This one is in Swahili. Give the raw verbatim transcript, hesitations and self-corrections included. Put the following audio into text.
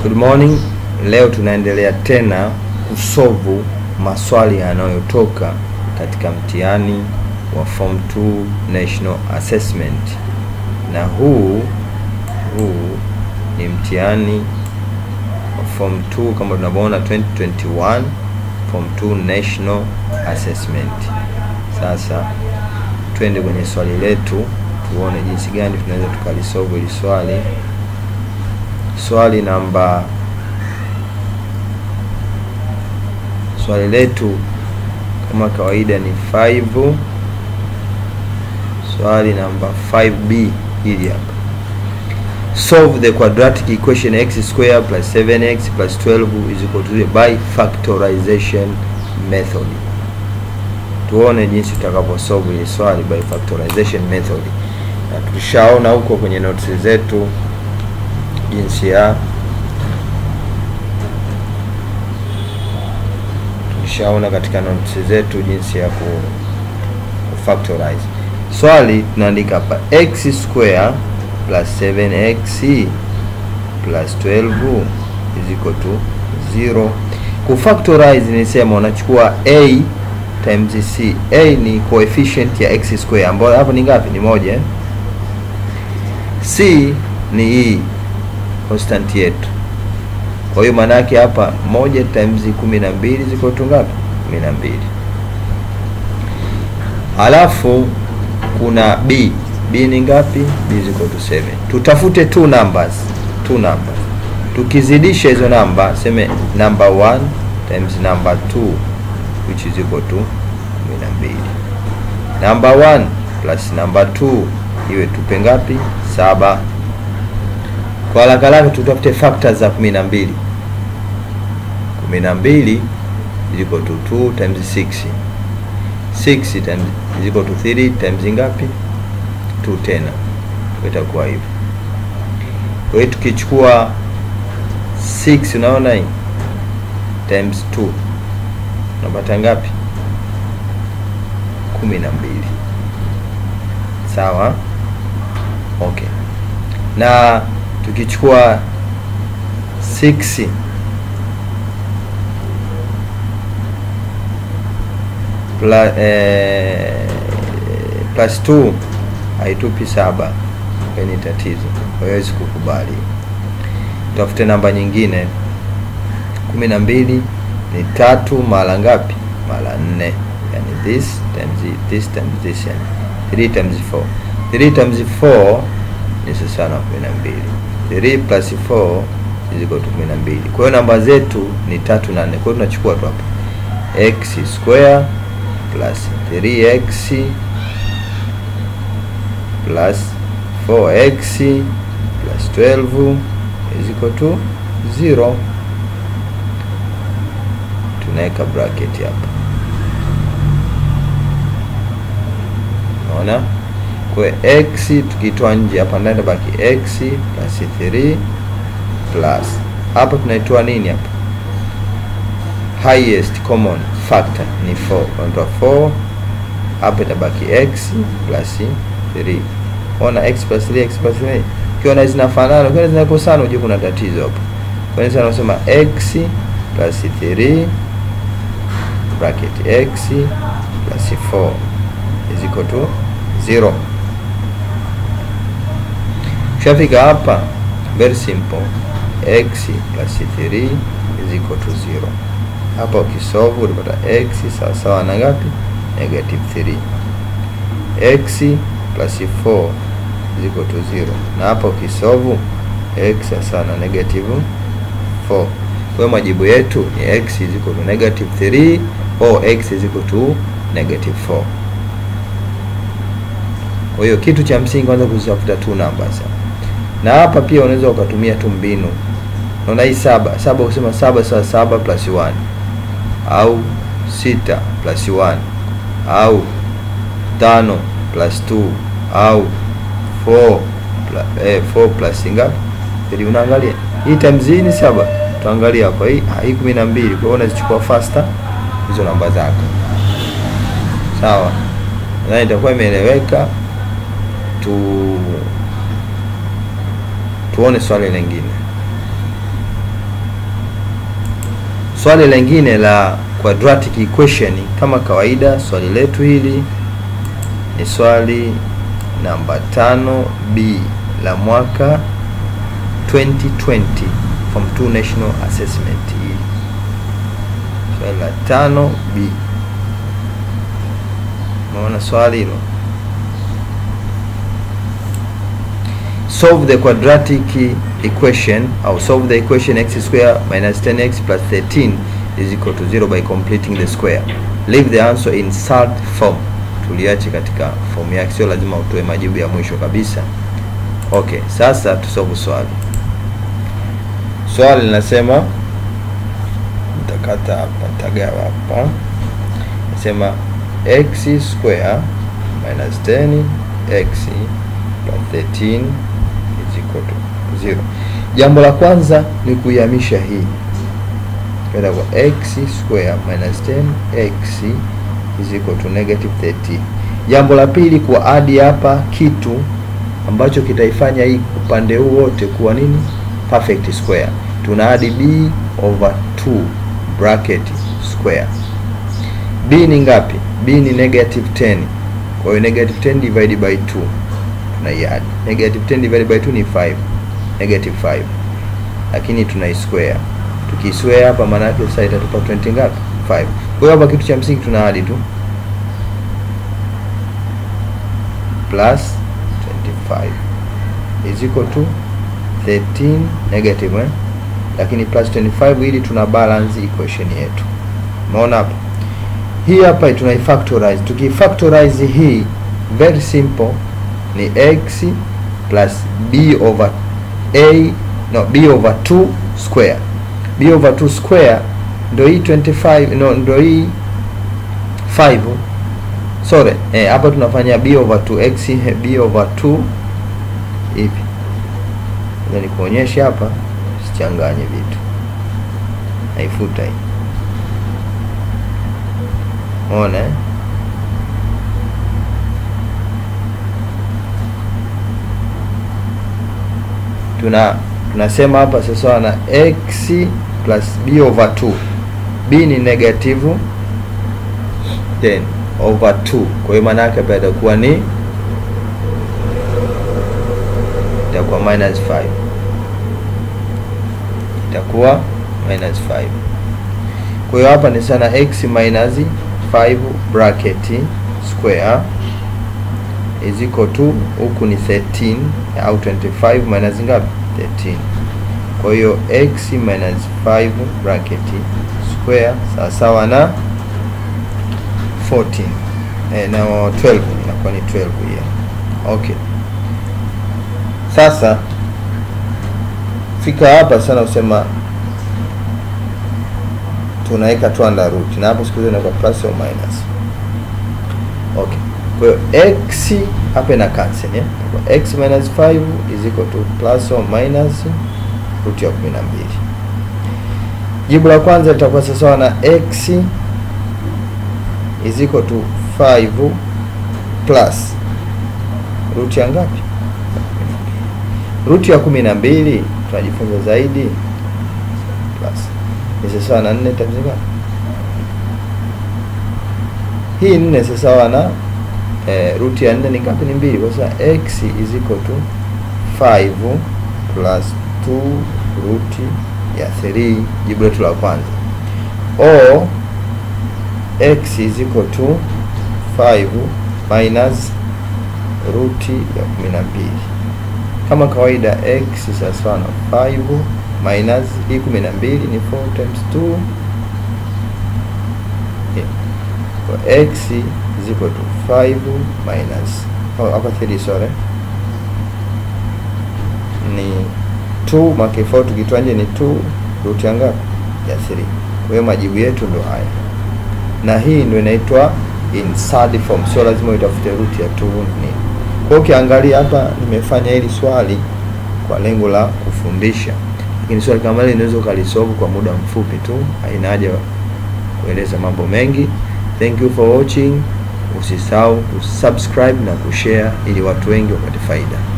Good morning. Leo tunaendelea tena kusolve maswali yanayotoka katika mtihani wa Form two National Assessment. Na huu huu ni mtihani wa Form two kama tunavyoona twenty twenty-one Form two National Assessment. Sasa twende kwenye swali letu tuone jinsi gani tunaweza tukalisolve hili swali. Swali namba Swali letu kama kawaida ni five. Swali namba five B hili hapa. Solve the quadratic equation x squared plus seven x plus twelve is equal to zero by factorization method. Tuone jinsi tutakapo solve hili swali by factorization method. Na tushaona huko kwenye notes zetu jinsi ya tushaona katika notes zetu jinsi ya ku factorize. Swali tunaandika hapa x square plus seven x plus twelve is equal to zero. Ku factorize ni sema unachukua a times c. A ni coefficient ya x square ambayo hapa ni ngapi? Ni moja. C ni hii constant yetu. Kwa hiyo maana yake hapa moja times kumi na mbili ziko tu ngapi? kumi na mbili. Alafu kuna b. B ni ngapi? B ziko tu seven. Tutafute two numbers, two numbers. Tukizidisha hizo namba, sema number one times number two which is equal to kumi na mbili. Number one plus number two iwe tupe ngapi? saba. Kwa haraka haraka tutafute factors za kumi na mbili. kumi na mbili is equal to two times six. six times is equal to three times ngapi? two tena. Itakuwa hivyo. Kwa hiyo tukichukua six unaona hii times two unapata ngapi? kumi na mbili. Sawa? Okay. Na tukichukua six plus, eh, plus two haitupi saba. Ni tatizo. Kwa hiyo sikukubali. Tafute namba nyingine. kumi na mbili ni tatu mara ngapi? Mara nne. Yani this times this times this, yani three times four. three times four ni sawa na kumi na mbili. three plus four is equal to kumi na mbili. Kwa hiyo namba zetu ni tatu na nne. Kwa hiyo tunachukua tu hapa x square plus three x plus four x plus twelve is equal to zero. Tunaweka bracket hapa. Unaona? Kwa x tukitoa nje hapa ndani baki x plus three plus hapa tunaitoa nini hapa? Highest common factor ni four. Tunatoa four hapa itabaki x plus three. Ona x plus three x plus three. Kiona zinafanana, kiona zinakosana uje kuna tatizo hapo. Kwa hiyo tunasema x plus three bracket x plus four is equal to zero. Shafika hapa, very simple. X plus three is equal to zero. Hapa ukisolve utapata x sawa sawa na ngapi? Negative three. X plus four is equal to zero. Na hapa ukisolve x sawa na negative four. Kwa majibu yetu ni x is equal to negative three or x is equal to negative four. Kwa hiyo kitu cha msingi kwanza kuzitafuta two numbers. Na hapa pia unaweza ukatumia tu mbinu. Unaona hii saba, saba ukisema saba sawa saba plus one au sita plus one au tano plus two au four plus, eh, four plus ngapi? Ili unaangalia hii times hii ni saba. Tuangalia hapa hii hii kumi na mbili. Kwa hiyo unazichukua faster hizo namba zako. Sawa? Na itakuwa imeeleweka. Tu tuone swali lingine. Swali lingine la quadratic equation kama kawaida, swali letu hili ni swali namba tano B la mwaka twenty twenty from two national assessment. Hili swali la tano B. Unaona swali hilo? Solve the quadratic equation, or solve the equation x square minus ten x plus thirteen is equal to zero by completing the square. Leave the answer in solved form. Tuliache katika form yake, sio lazima utoe majibu ya mwisho kabisa. Okay, sasa tusolve swali. Swali linasema, nitakata hapa, nitagawa hapa. Nasema x square minus ten x plus thirteen is equal to zero. Jambo la kwanza ni kuihamisha hii kwenda kwa x square minus ten x is equal to negative thirteen. Jambo la pili kwa add hapa kitu ambacho kitaifanya hii upande huu wote kuwa nini? Perfect square. Tuna add b over two bracket square. B ni ngapi? B ni negative ten. Kwa hiyo negative ten divided by two tunaiadd. Negative ten divided by two ni five. Negative five. Lakini tuna square. Tukisquare hapa maana yake sasa itatupa twenty ngapi? five. Kwa hiyo hapa kitu cha msingi tuna add tu plus twenty-five is equal to thirteen negative eh? Lakini plus twenty-five ili tuna balance equation yetu. Umeona hapa? Hii hapa tunaifactorize. Tukifactorize hii very simple ni x plus b over a no b over two square. B over two square ndio hii twenty-five, no ndio hii five. Sorry, eh hapa tunafanya b over two x b over two hivi. Ndio nikuonyesha hapa, sichanganye vitu. Naifuta hii. Ona eh? Tuna tunasema hapa sasa na x plus b over two. B ni negative ten over two. Kwa hiyo maana yake hapa itakuwa ni itakuwa minus five. Itakuwa minus five. Kwa hiyo hapa ni sana x minus five bracket square is equal to, huku ni thirteen au twenty-five minus ngapi? thirteen. Kwa hiyo x minus five bracket square sawa sawa na fourteen eh, na twelve, inakuwa ni twelve here. Okay, sasa fika hapa sana usema tunaweka tu under root na hapo siku hizo inakuwa plus or minus. Okay, kwa hiyo x hapa ina cancel eh? Kwa x minus five is equal to plus or minus root ya kumi na mbili. Jibu la kwanza litakuwa sawa na x is equal to five plus root ya ngapi? Root ya kumi na mbili tunajifunza zaidi plus ni sawa na nne times ngapi? Hii nne sawa na eh, root ya nne ni ngapi? Ni mbili. Kwa sababu x is equal to five plus two root ya three. Jibu letu la kwanza. O x is equal to five minus root ya kumi na mbili. Kama kawaida x sawa na five minus hii kumi na mbili ni four times two. Yeah. So x is equal to five minus oh hapa three, sorry, ni two make four tukitoa nje ni two root ya ngapi? Ya three. Kwa hiyo majibu yetu ndo haya. Na hii ndio inaitwa in third form. Sio lazima utafute root ya two ni. Kwa hiyo ukiangalia hapa nimefanya hili swali kwa lengo la kufundisha. Lakini swali kama hili unaweza ukalisolve kwa muda mfupi tu. Haina haja kueleza mambo mengi. Thank you for watching. Usisahau kusubscribe na kushare ili watu wengi wapate faida.